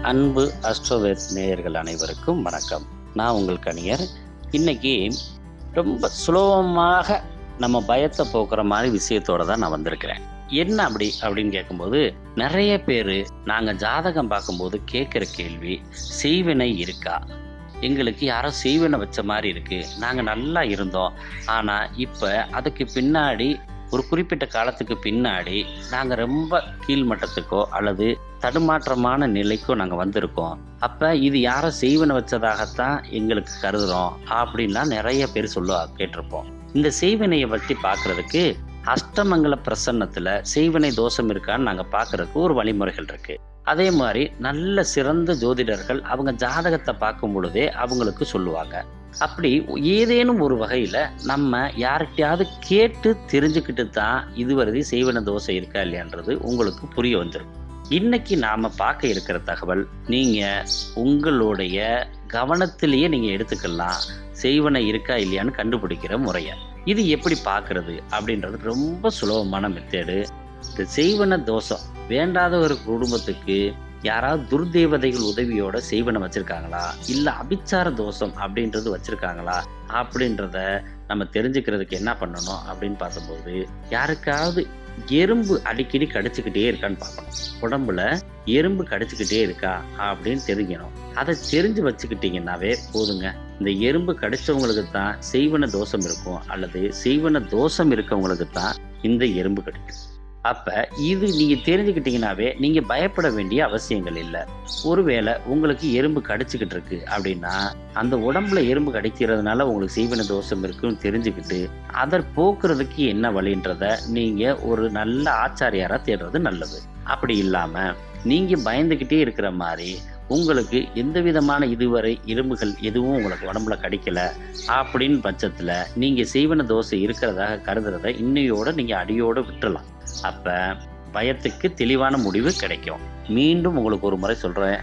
அன்பு அஸ்ட்ரோவேத் நேயர்கள் அனைவருக்கும் வணக்கம். நான் உங்கள் கணியர். இன்னைக்கு ரொம்ப சுலபமாக நம்ம பயத்தை போக்குற மாதிரி விஷயத்தோட தான் நான் வந்திருக்கிறேன். என்ன அப்படின்னு கேட்கும்போது, நிறைய பேர் நாங்கள் ஜாதகம் பார்க்கும்போது கேட்குற கேள்வி, செய்வினை இருக்கா? எங்களுக்கு யாரோ செய்வினை வச்ச மாதிரி இருக்கு, நாங்கள் நல்லா இருந்தோம், ஆனால் இப்போ அதுக்கு பின்னாடி ஒரு குறிப்பிட்ட காலத்துக்கு பின்னாடி நாங்கள் ரொம்ப கீழ்மட்டத்துக்கோ அல்லது தடுமாற்றமான நிலைக்கோ நாங்கள் வந்திருக்கோம். அப்போ இது யாரோ செய்வினை வச்சதாகத்தான் எங்களுக்கு கருதுகிறோம் அப்படின்லாம் நிறைய பேர் கேட்டிருப்போம். இந்த செய்வினையை பற்றி பார்க்குறதுக்கு அஷ்டமங்கல பிரசன்னத்தில் செய்வினை தோஷம் இருக்கான்னு நாங்கள் பார்க்குறதுக்கு ஒரு வழிமுறைகள் இருக்குது. அதே மாதிரி நல்ல சிறந்த ஜோதிடர்கள் அவங்க ஜாதகத்தை பார்க்கும் பொழுதே அவங்களுக்கு சொல்லுவாங்க. அப்படி ஏதேனும் ஒரு வகையில் நம்ம யார்கிட்டையாவது கேட்டு தெரிஞ்சுக்கிட்டு தான் இதுவரை செய்வினை தோஷம் இருக்கா இல்லையான்றது உங்களுக்கு புரிய வந்துடும். இன்னைக்கு நாம் பார்க்க இருக்கிற தகவல் நீங்கள் உங்களுடைய கவனத்திலேயே நீங்கள் எடுத்துக்கலாம் செய்வினை இருக்கா இல்லையான்னு கண்டுபிடிக்கிற முறையை. இது எப்படி பார்க்கறது அப்படின்றது ரொம்ப சுலபமான மெத்தேடு. இந்த செய்வினை தோஷம் வேண்டாத ஒரு குடும்பத்துக்கு யாராவது துர்தேவதைகள் உதவியோட செய்வினை வச்சிருக்காங்களா, இல்லை அபிச்சார தோஷம் அப்படின்றது வச்சிருக்காங்களா அப்படின்றத நம்ம தெரிஞ்சுக்கிறதுக்கு என்ன பண்ணணும் அப்படின்னு பார்க்கும்போது, யாருக்காவது எறும்பு அடிக்கடி கடிச்சுக்கிட்டே இருக்கான்னு பார்க்கணும். உடம்புல எறும்பு கடிச்சுக்கிட்டே இருக்கா அப்படின்னு தெரிஞ்சிக்கணும். அதை தெரிஞ்சு வச்சுக்கிட்டீங்கன்னாவே போதுங்க. இந்த எறும்பு கடிச்சவங்களுக்கு தான் செய்வினை தோஷம் இருக்கும், அல்லது செய்வினை தோஷம் இருக்கவங்களுக்கு தான் இந்த எறும்பு கடிக்கும். அப்ப இது நீங்க தெரிஞ்சுக்கிட்டீங்கன்னாவே நீங்க பயப்பட வேண்டிய அவசியங்கள் இல்லை. ஒருவேளை உங்களுக்கு எறும்பு கடிச்சுக்கிட்டு இருக்கு அப்படின்னா, அந்த உடம்புல எறும்பு கடிக்கிறதுனால உங்களுக்கு செய்வினை தோஷம் இருக்குன்னு தெரிஞ்சுக்கிட்டு அதை போக்குறதுக்கு என்ன வழின்றத நீங்க ஒரு நல்ல ஆச்சாரியாரா தேடுறது நல்லது. அப்படி இல்லாம நீங்க பயந்துகிட்டே இருக்கிற மாதிரி உங்களுக்கு எந்த விதமான இதுவரை எறும்புகள் எதுவும் உங்களுக்கு உடம்புல கடிக்கல அப்படின்னு பட்சத்துல நீங்க செய்வினை தோஷம் இருக்கிறதாக கருதுறத இன்னையோட நீங்க அடியோட விட்டுறலாம். அப்ப பயத்துக்கு தெளிவான முடிவு கிடைக்கும். மீண்டும் உங்களுக்கு ஒரு முறை சொல்றேன்,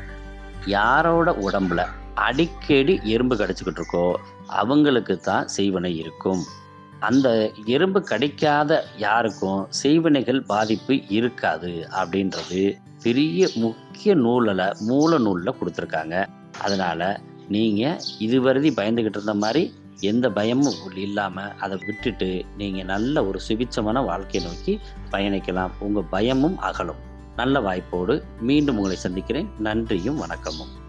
யாரோட உடம்புல அடிக்கடி எறும்பு கடிச்சுக்கிட்டு இருக்கோ அவங்களுக்கு தான் செய்வினை இருக்கும். அந்த எறும்பு கடிக்காத யாருக்கும் செய்வினைகள் பாதிப்பு இருக்காது அப்படின்றது பெரிய முக்கிய மூல நூலில் கொடுத்துருக்காங்க. அதனால நீங்க இதுவரை பயந்துகிட்டு இருந்த மாதிரி எந்த பயமும் இல்லாமல் அதை விட்டுட்டு நீங்க நல்ல ஒரு சுபிட்சமான வாழ்க்கையை நோக்கி பயணிக்கலாம். உங்க பயமும் அகலும். நல்ல வாய்ப்போடு மீண்டும் உங்களை சந்திக்கிறேன். நன்றியும் வணக்கமும்.